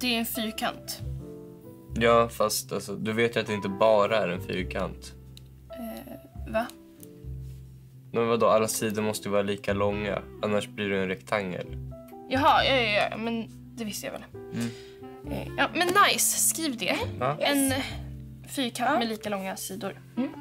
Det är en fyrkant. Ja, fast alltså, du vet ju att det inte bara är en fyrkant. Va? Men vadå, alla sidor måste ju vara lika långa. Annars blir det en rektangel. Jaha, ja, men det visste jag väl. Ja, men nice, skriv det. Ja. En fyrkant med lika långa sidor.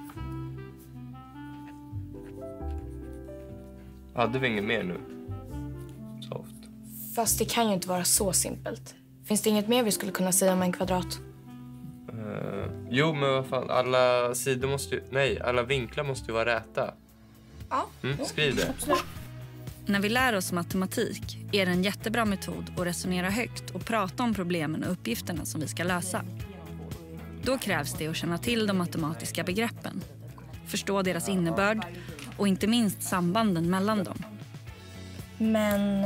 Hade vi inget mer nu? Soft. Fast det kan ju inte vara så simpelt. Finns det inget mer vi skulle kunna säga om en kvadrat? Jo, men vad fan, alla sidor måste ju... Nej, alla vinklar måste ju vara räta. Ja. Skriv det. Absolut. När vi lär oss matematik är det en jättebra metod att resonera högt och prata om problemen och uppgifterna som vi ska lösa. Då krävs det att känna till de matematiska begreppen, förstå deras innebörd och inte minst sambanden mellan dem. Men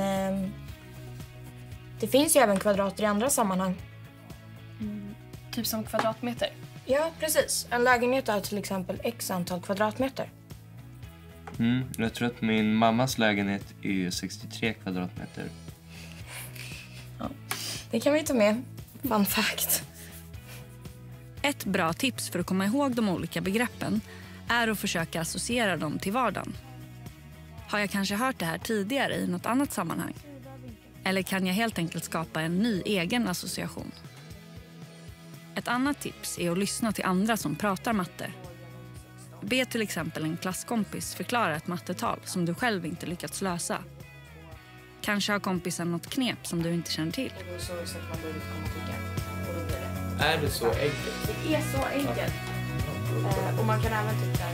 det finns ju även kvadrater i andra sammanhang. Typ som kvadratmeter. Ja, precis. En lägenhet är till exempel x antal kvadratmeter. Jag tror att min mammas lägenhet är 63 kvadratmeter. Ja, det kan vi ta med. Fun fact. Ett bra tips för att komma ihåg de olika begreppen är att försöka associera dem till vardagen. Har jag kanske hört det här tidigare i något annat sammanhang? Eller kan jag helt enkelt skapa en ny egen association? Ett annat tips är att lyssna till andra som pratar matte. Be till exempel en klasskompis förklara ett mattetal som du själv inte lyckats lösa. Kanske har kompisen något knep som du inte känner till. Är det så enkelt? Det är så enkelt. Och man kan även tycka...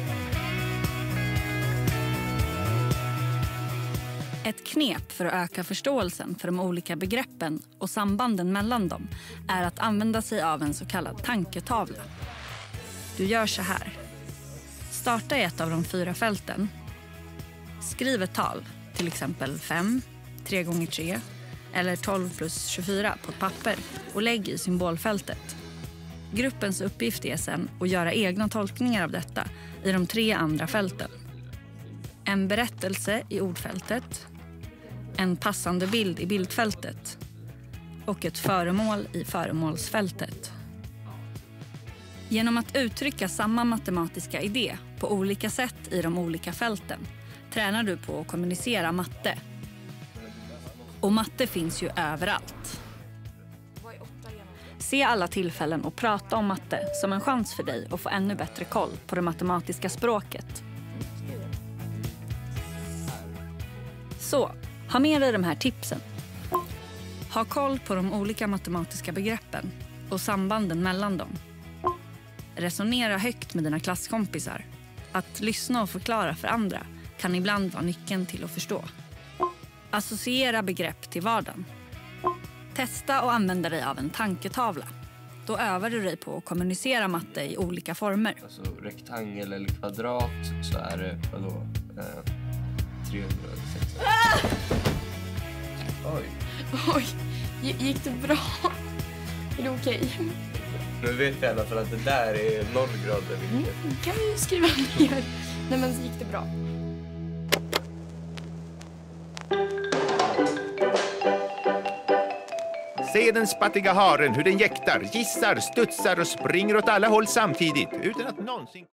Ett knep för att öka förståelsen för de olika begreppen och sambanden mellan dem är att använda sig av en så kallad tanketavla. Du gör så här. Starta i ett av de 4 fälten. Skriv ett tal, till exempel 5, 3 gånger 3 eller 12 plus 24 på ett papper och lägg i symbolfältet. Gruppens uppgift är sen att göra egna tolkningar av detta i de 3 andra fälten. En berättelse i ordfältet, en passande bild i bildfältet och ett föremål i föremålsfältet. Genom att uttrycka samma matematiska idé på olika sätt i de olika fälten tränar du på att kommunicera matte. Och matte finns ju överallt. Se alla tillfällen och prata om matte som en chans för dig att få ännu bättre koll på det matematiska språket. Så, ha med dig de här tipsen. Ha koll på de olika matematiska begreppen och sambanden mellan dem. Resonera högt med dina klasskompisar. Att lyssna och förklara för andra kan ibland vara nyckeln till att förstå. Associera begrepp till vardagen. Testa och använda dig av en tanketavla. Då övar du dig på att kommunicera matte i olika former. Alltså rektangel eller kvadrat så är det, vadå, 306. Oj, gick det bra? Är det okej? Nu vet jag i alla fall att det där är 0 grader. Kan vi skriva ner? Nej, men gick det bra? Se den spattiga haren, hur den jäktar, gissar, studsar och springer åt alla håll samtidigt utan att någonsin...